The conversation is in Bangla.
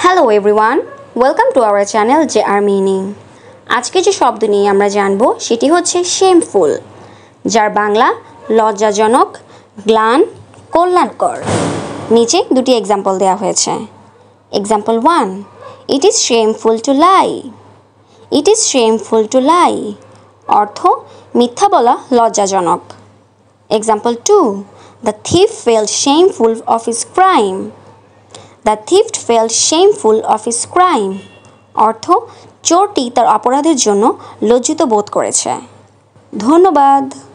Hello everyone, welcome to our channel JR meaning. আজকে যে শব্দ নিয়ে আমরা জানব সেটি হচ্ছে শেমফুল, যার বাংলা লজ্জাজনক, গ্লান, কল্যাণকর। নিচে দুটি এক্সাম্পল দেওয়া হয়েছে। Example 1, it is shameful to lie. It is shameful to lie অর্থ মিথ্যা বলা লজ্জাজনক। Example 2, the thief felt shameful of his crime. The thief felt shameful of his crime অর্থ চোরটি তার অপরাধের জন্য লজ্জিত বোধ করেছে। ধন্যবাদ।